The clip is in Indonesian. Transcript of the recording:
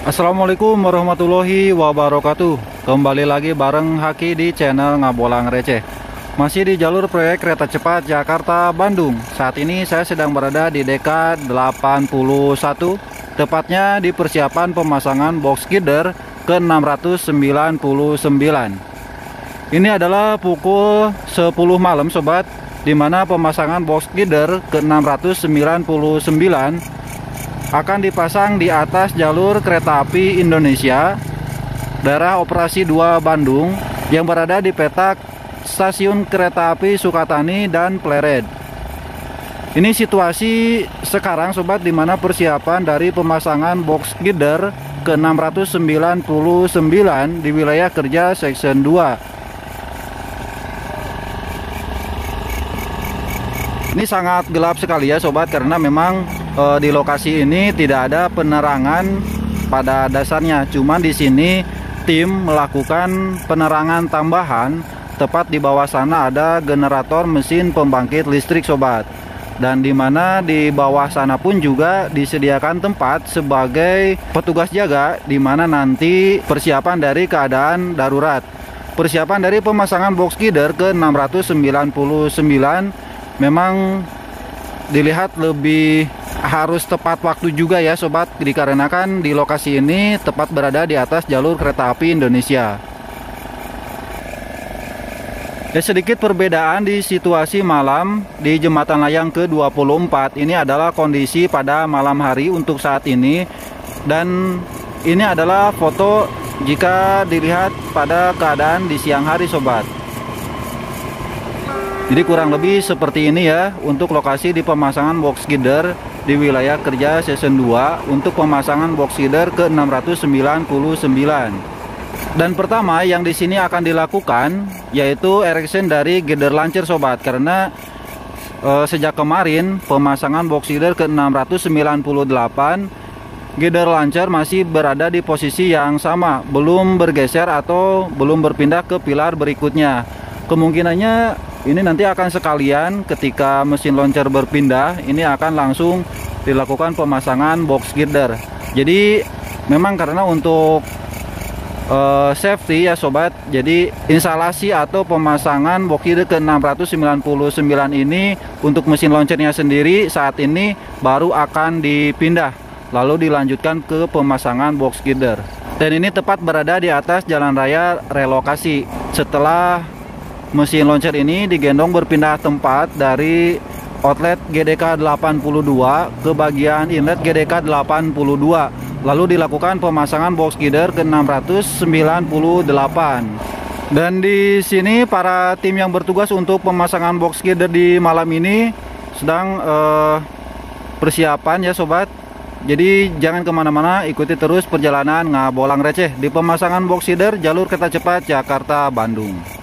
Assalamualaikum warahmatullahi wabarakatuh. Kembali lagi bareng Haki di channel Ngabolang Receh. Masih di jalur proyek kereta cepat Jakarta-Bandung. Saat ini saya sedang berada di dekad 81, tepatnya di persiapan pemasangan box girder ke 699. Ini adalah pukul 10 malam sobat, di mana pemasangan box girder ke 699 akan dipasang di atas jalur kereta api Indonesia daerah operasi 2 Bandung yang berada di petak stasiun kereta api Sukatani dan Pleret. Ini situasi sekarang sobat, di mana persiapan dari pemasangan box girder ke 699 di wilayah kerja section 2. Ini sangat gelap sekali ya sobat, karena memang di lokasi ini tidak ada penerangan pada dasarnya. Cuman di sini tim melakukan penerangan tambahan. Tepat di bawah sana ada generator mesin pembangkit listrik sobat. Dan di mana di bawah sana pun juga disediakan tempat sebagai petugas jaga, di mana nanti persiapan dari keadaan darurat. Persiapan dari pemasangan box girder ke 699 memang dilihat lebih harus tepat waktu juga ya sobat, dikarenakan di lokasi ini tepat berada di atas jalur kereta api Indonesia. Ya, sedikit perbedaan di situasi malam di jembatan layang ke-24. Ini adalah kondisi pada malam hari untuk saat ini, dan ini adalah foto jika dilihat pada keadaan di siang hari sobat. Jadi kurang lebih seperti ini ya untuk lokasi di pemasangan box girder di wilayah kerja season 2 untuk pemasangan box girder ke 699. Dan pertama yang di sini akan dilakukan yaitu erection dari girder launcher sobat, karena sejak kemarin pemasangan box girder ke 698 girder launcher masih berada di posisi yang sama, belum bergeser atau belum berpindah ke pilar berikutnya. Kemungkinannya ini nanti akan sekalian ketika mesin launcher berpindah, ini akan langsung dilakukan pemasangan box girder. Jadi memang karena untuk safety ya sobat, jadi instalasi atau pemasangan box girder ke 699 ini untuk mesin launchernya sendiri saat ini baru akan dipindah, lalu dilanjutkan ke pemasangan box girder. Dan ini tepat berada di atas jalan raya relokasi. Setelah mesin launcher ini digendong berpindah tempat dari outlet GDK 82 ke bagian inlet GDK 82, lalu dilakukan pemasangan box girder ke 698. Dan di sini para tim yang bertugas untuk pemasangan box girder di malam ini sedang persiapan ya sobat. Jadi jangan kemana-mana, ikuti terus perjalanan Ngabolang Receh di pemasangan box girder jalur kereta cepat Jakarta-Bandung.